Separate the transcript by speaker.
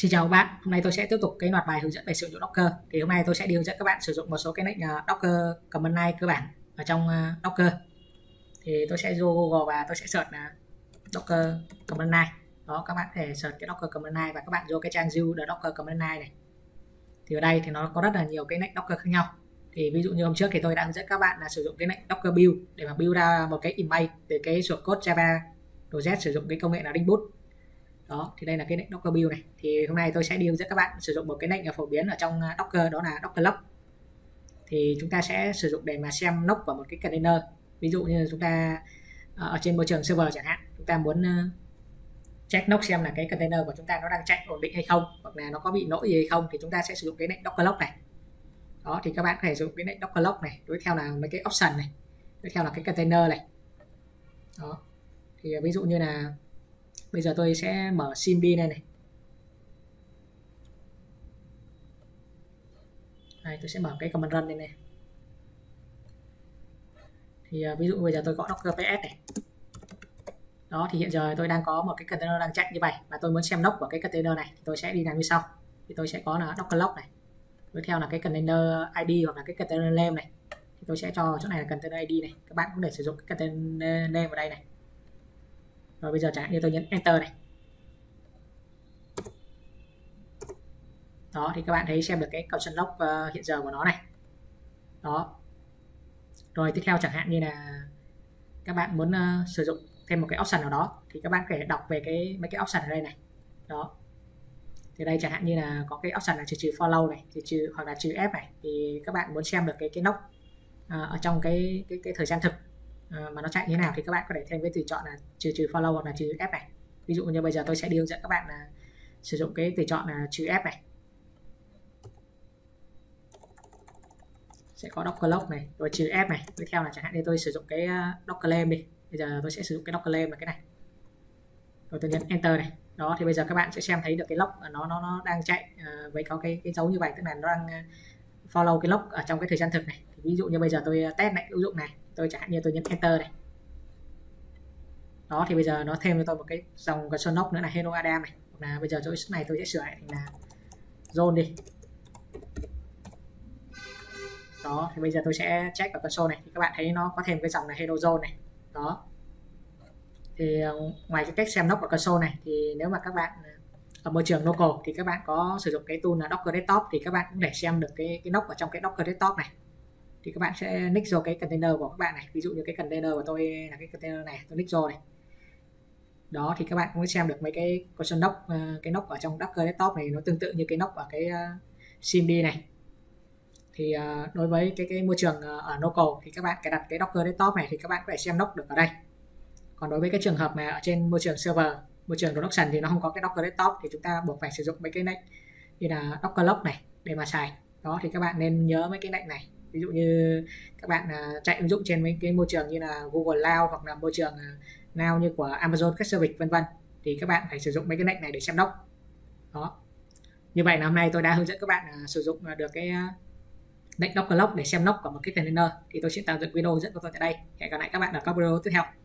Speaker 1: Xin chào các bạn, hôm nay tôi sẽ tiếp tục cái loạt bài hướng dẫn về sử dụng Docker. Thì hôm nay tôi sẽ đi hướng dẫn các bạn sử dụng một số cái lệnh Docker command line cơ bản ở trong Docker. Thì tôi sẽ vô Google và tôi sẽ search là Docker command line. Đó, các bạn có thể search cái Docker command line và các bạn vô cái trang view the Docker command line này. Thì ở đây thì nó có rất là nhiều cái lệnh Docker khác nhau. Thì ví dụ như hôm trước thì tôi đã hướng dẫn các bạn là sử dụng cái lệnh Docker build để mà build ra một cái image từ cái source code Java project sử dụng cái công nghệ là Spring Boot. Đó, thì đây là cái lệnh Docker build này. Thì hôm nay tôi sẽ đi hướng dẫn các bạn sử dụng một cái lệnh phổ biến ở trong Docker, đó là Docker log. Thì chúng ta sẽ sử dụng để mà xem log vào một cái container. Ví dụ như chúng ta ở trên môi trường server chẳng hạn, chúng ta muốn check log xem là cái container của chúng ta nó đang chạy ổn định hay không, hoặc là nó có bị lỗi gì hay không, thì chúng ta sẽ sử dụng cái lệnh Docker log này. Đó, thì các bạn có thể sử dụng cái lệnh Docker log này. Tiếp theo là mấy cái option này, tiếp theo là cái container này. Đó, thì ví dụ như là bây giờ tôi sẽ mở CMD này. Đây, tôi sẽ mở cái command run này. Thì ví dụ bây giờ tôi gõ docker ps này. Đó, thì hiện giờ tôi đang có một cái container đang chạy như vậy và tôi muốn xem log của cái container này, thì tôi sẽ đi làm như sau. Thì tôi sẽ có là docker log này. Tiếp theo là cái container ID hoặc là cái container name này. Thì tôi sẽ cho chỗ này là container ID này. Các bạn cũng để sử dụng cái container name vào đây này. Rồi bây giờ chẳng hạn như tôi nhấn enter này. Đó, thì các bạn thấy xem được cái console log hiện giờ của nó này. Đó. Rồi tiếp theo chẳng hạn như là các bạn muốn sử dụng thêm một cái option nào đó, thì các bạn có thể đọc về mấy cái option ở đây này. Đó. Thì đây chẳng hạn như là có cái option là trừ follow này, trừ hoặc là trừ f này, thì các bạn muốn xem được cái log ở trong cái thời gian thực mà nó chạy như thế nào, thì các bạn có thể thêm cái tùy chọn là trừ follow hoặc là trừ f này. Ví dụ như bây giờ tôi sẽ đi hướng dẫn các bạn là sử dụng cái tùy chọn là trừ f này. Sẽ có docker log này, rồi trừ f này. Tiếp theo là chẳng hạn như tôi sử dụng cái docker name đi. Bây giờ tôi sẽ sử dụng cái docker name là cái này. Rồi tôi nhấn enter này. Đó, thì bây giờ các bạn sẽ xem thấy được cái log nó đang chạy với có cái dấu như vậy, tức là nó đang follow cái log ở trong cái thời gian thực này. Thì ví dụ như bây giờ tôi test lại ứng dụng này, tôi chẳng hạn như tôi nhấn enter này. Đó, thì bây giờ nó thêm cho tôi một cái dòng console log nữa là hello Adam này. Hoặc là bây giờ chỗ này tôi sẽ sửa lại thành là zone đi. Đó, thì bây giờ tôi sẽ check vào console này, thì các bạn thấy nó có thêm cái dòng là hello zone này. Đó, thì ngoài cái cách xem log vào console này, thì nếu mà các bạn ở môi trường local thì các bạn có sử dụng cái tool là Docker Desktop, thì các bạn cũng để xem được cái log ở trong cái Docker Desktop này. Thì các bạn sẽ nick vô cái container của các bạn này. Ví dụ như cái container của tôi là cái container này, tôi nick vô này. Đó, thì các bạn cũng xem được mấy cái console log, cái log ở trong Docker Desktop này nó tương tự như cái log ở cái CMD này. Thì đối với cái môi trường ở local thì các bạn cài đặt cái Docker Desktop này, thì các bạn có thể xem log được ở đây. Còn đối với cái trường hợp mà ở trên môi trường server, môi trường production thì nó không có cái Docker Desktop, thì chúng ta buộc phải sử dụng mấy cái lệnh như là Docker log này để mà xài. Đó, thì các bạn nên nhớ mấy cái lệnh này. Ví dụ như các bạn chạy ứng dụng trên mấy cái môi trường như là Google Cloud hoặc là môi trường nào như của Amazon Web Service vân vân, thì các bạn phải sử dụng mấy cái lệnh này để xem log. Đó. Như vậy là hôm nay tôi đã hướng dẫn các bạn sử dụng được cái lệnh Docker log để xem log của một cái container. Thì tôi sẽ tạm dừng video hướng dẫn của tôi tại đây. Hẹn gặp lại các bạn ở các video tiếp theo.